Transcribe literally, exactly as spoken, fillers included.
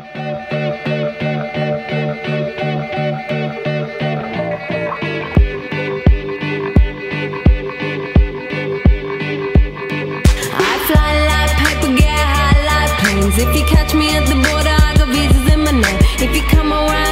If you catch me at the border, I got visas in my name. If you come around